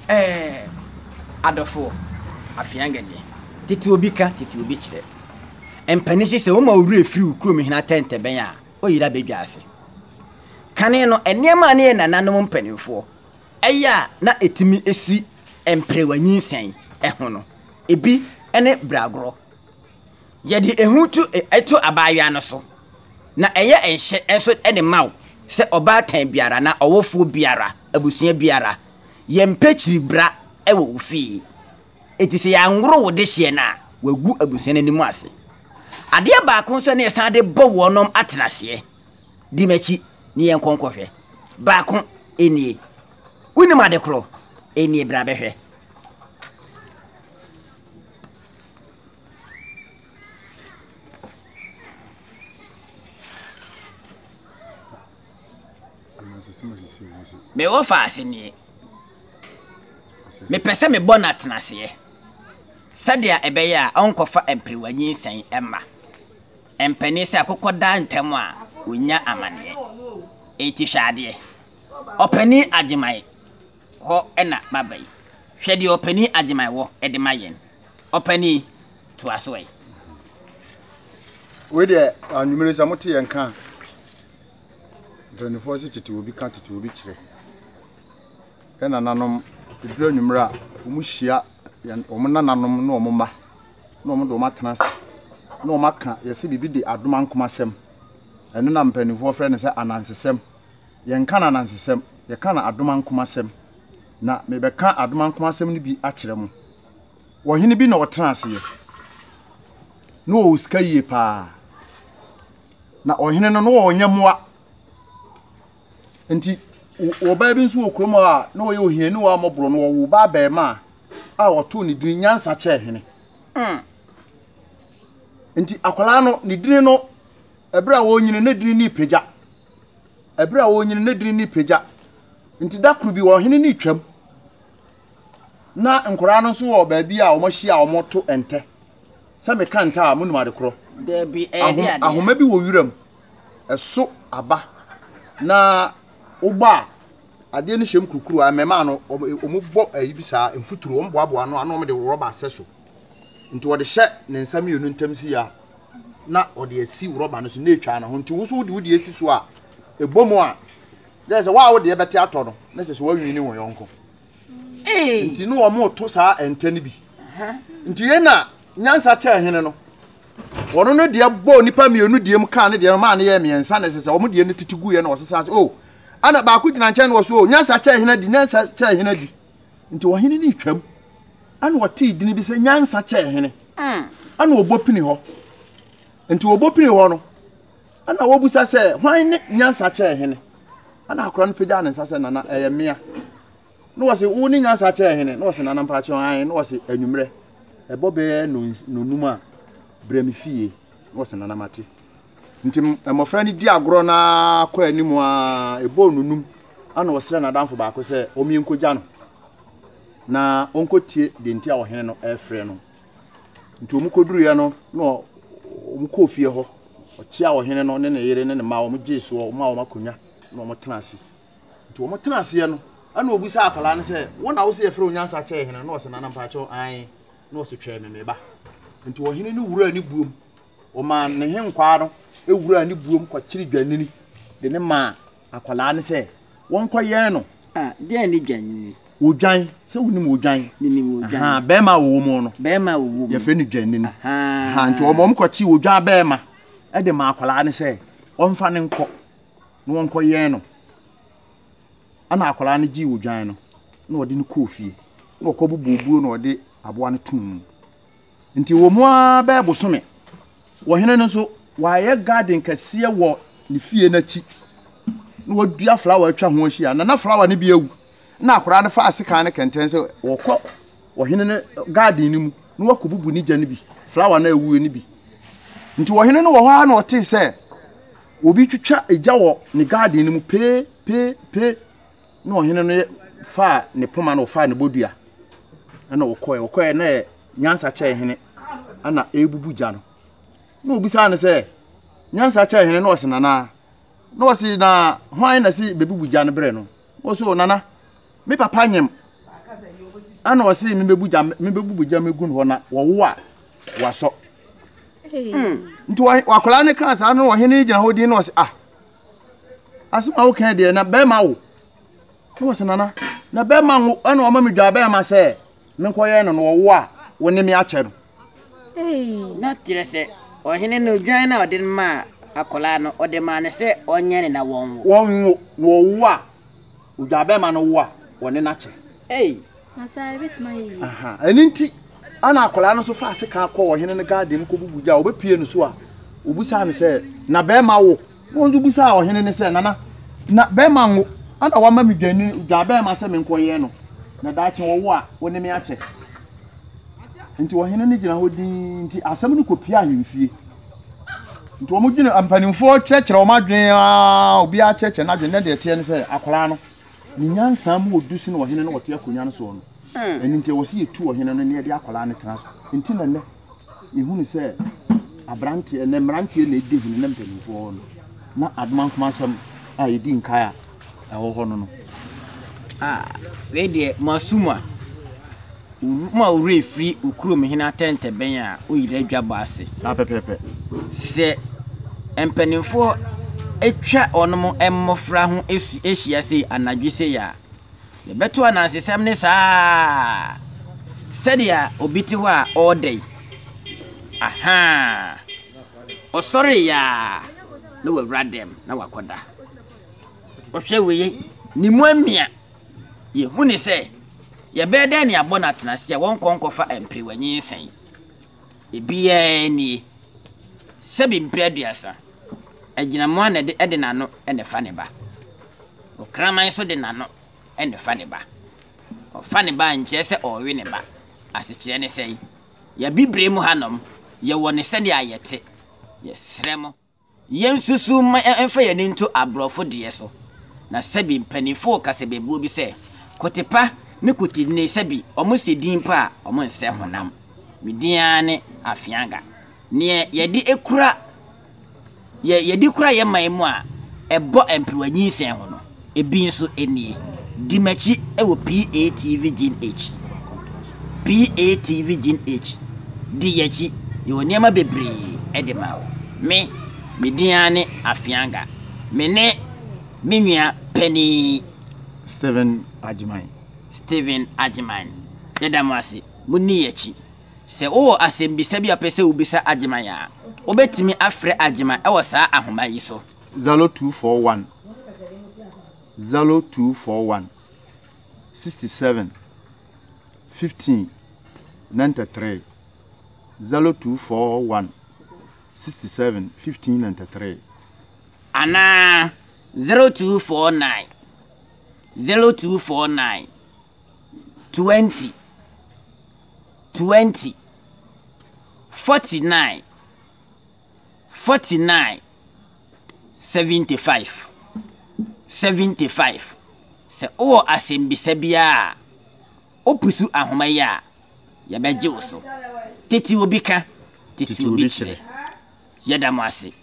Adofo afiangani titi obi ka titi obi kire empanisi se wo ma wure free kuro hina tente ben a oyira bedwa ase kane no enema ne nananom mpanimfo eya na etimi esi emprewanyi sen eho no ebi ene bragro yedi ehutu eto abaaya no so na eye enhye enso ene maw se oba tan biara na owofo biara abusua biara yempechiri bra ewo ufi etise ya ngoro wo de hye na wagu abusua n'animu ase ade ba ko so ne san de bo wonom atenase di machi ni yenkonkohwe ba ko enie wuni ma de kro enie bra behwe me wo fa asini me pese me bona tenase sadia ebeya onkofa empriwanyi sen emma empani se akokoda ntem a onya amane eti hwade opani agimai ho ena babai hwede opani agimai wo ede mayen opani to asoi we de anumere samote yenka the force titi obi kan titi obi kire ena nanom edu anumere a omuhia omna nanom na omma na omdo matnas na omaka yesi bibi de adoma nkomasem eno na mpanifo frɛ ne sɛ anansesem yenka na anansesem yeka na adoma nkomasem na mebeka adoma nkomasem ni bi akire mu wo hene bi na otenase ye no o ska yie pa na ohene no no onyamoa nti wo ba bi nso okrom a na wo ye ohene ni wo amobro no wo ba ba ma a woto ni din nyansa che hene nti akwala no ni din no ebra wo nyine na din ni pagya ebra wo nyine na din ni pagya nti dakru bi wo hene ni twam na nkora no so wo ba bi a wo mahia wo moto ente se me kanta a munuma de kro de bi ahoma bi wo wiram eso aba na uba ade ne hyem kurukuru a mema no omubɔ ayibisa mfuturu omboaboa no ano de rubber aseso nti wo de hye ne nsam yenu ntamsi ya na wo de asi rubber no so na etwa na ho nti wo so wo de asi so a ebomu a there say wa wo de beti atɔ no na sɛ wo nwini wo yonko nti no wo mo to saa entene bi nti ye na nyansa kya hene no wono no de bɔ nipa mienu de mu kan ne de ma ne ye miensa na sɛ wo mo de ne titigu ye na wo sesa oh ana ba ku gina nkyɛn wo so nyansa kya hene di nyansa kya hene di nti wo hene ni twam ana wo ti dini bi sɛ nyansa kya hene ana wo bopini hɔ nti wo bopini hɔ no ana wo busa sɛ hwan ne nyansa kya hene ana akora no pagya ne nsa sɛ nana ɛyɛ mea no wo se wo ni nyansa kya hene no wo se nana mpa kya han no wo se anwumre ɛbɔ be no numa bremi fie no wo se nana mate nti emofra ni di agro na kwa animu a ebo nunum ana wosre na danfo ba ko se omi nkogya no na onkotie de nti a wo hene no efre no nti omukoduru ya no na omukofie ho ochia wo hene no ne ne yere ne ne ma wo mjeso wo ma wo makonya na wo tenase nti wo tenase no ana obusa akala ne se wo na wo se efre onyansa kye hene na wo se nana mpacho an na wo se twa me ba nti wo hene ni wura ni buom o ma ne henkwa no ewura ni buom kwa kiri dwanini de ne ma akwala ne se won koye no de ni dwanini odwan se woni mo odwan ni mo odwan be ma wo mo no be ma wo ye fe ni dwanini nti o mom kwachi odwan be ma e de ma akwala ne se won fa ne nko no won koye no ana akwala ne gi odwan no na odi ne kofie na okobububu na odi aboa ne tum nti wo mo a be bosome wo hene no so waye garden kase wo ne fie na chi na wadua flower atwa ho ahia na flower ne bi awu na akora ne fa aseka ne kenten se wokɔ wo hene ne garden ni mu na wakobubu ni gya ne bi flower na awu ne bi nti wo hene no wo ha na ote se obi twitwa egya wo ne garden ni mu pe na wo hene no fa ne poma na fa ne bodua na wokɔe na nyansa kye hene ana ebubu gya no no obisa ne se nyansa kya hene no osenana no osi na hwan na si bebubu gya ne bre no o so nana me papa nyem ana o se me bebu jam egu no na wo a waso nti wakola ne kan sa no wo hene gina ho din no se asema wo kan de na be ma wo no se nana na be ma wo ana o ma me dwa be ma se me nkoye no wo a wo ne me a che no na tire se o hene no dwan na odin ma akola no ode ma ne se onye ne na won wo a udwa be ma no wo a wo ne na che Asa bit my eninti ana akola no so fa ase ka akọ wo hene ne garden ko bubuja obepie no so a obusa ne se na be ma wo won du busa o hene ne se nana na be ma wo ana wa ma mi dwani dwa be ma se me nkoye no na da che wo a wo ne me ache nti wo hene ne gina ho din nti asem no kopia ahemfie nti wo mo gina ampanimfo kyerɛkyerɛ wo madwen obi a kyerɛkyerɛ na dwen ne de tie ne se akola no ni nyansa mu odusi no wo hene no wote akonya no so no nti wo se yetu wo hene no ne de akola ne tena so nti na ne ehunu se abrante ne mrante na edi hunu ne mpanimfo no na adman kuma sam a yedi nkaya ɛwɔ hɔ no we de masuma ma ure free ukuro me hina tente ben a oyire adwabo ase pepepe se empanimfo etwa onom emmofra ho ehia sei anadwe sei ya ye beto anansesem ne saa sedia obiti ho a all aha o sorry ya no we radem na wakoda o hwe we ni mu amia ye huni se ye beda ni abona tenase won konkofa empe wanyi sen ebiya ni sebi mpreduasa agina mo na de nano ene fa ne ba o kraman so de nano ene fa ne ba o fa ne ba nche se o we ne ba asekire ne sei ya bibre mu hanom ye woni se de ayete ye sremo ye nsusu ma enfa ye ninto abrofo de so na sebi mpanifo ka sebe bu bi se kotepa ne kotidine sebi omo sedin pa omo nse honam midiane afianga ne ye di ekura ye kura ye maimu a ebo empriwanyi sen ho no ebi nso enie di machi ewo PATV Gin H di yachi yo niema bebre edema me midiane afianga me ne minua Penny Steven Ajiman yedamasi muni yachi se o asembisa bi apese ubisa Ajiman ya obetimi afre Ajiman e wo saa ahoma yi so 0241 67 15 93 0241 67 15 93 ana 0249 20 49 75 se o asembisa bia opusu ahoma ya ya beje wo so teti obi ka teti obi chire yedamase